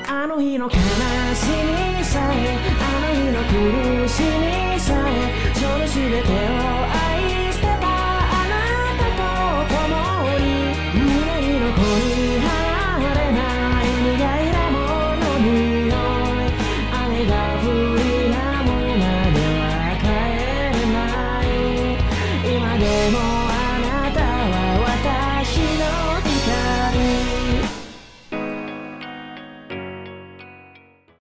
あの日の悲しみさえあの日の苦しみさえその全て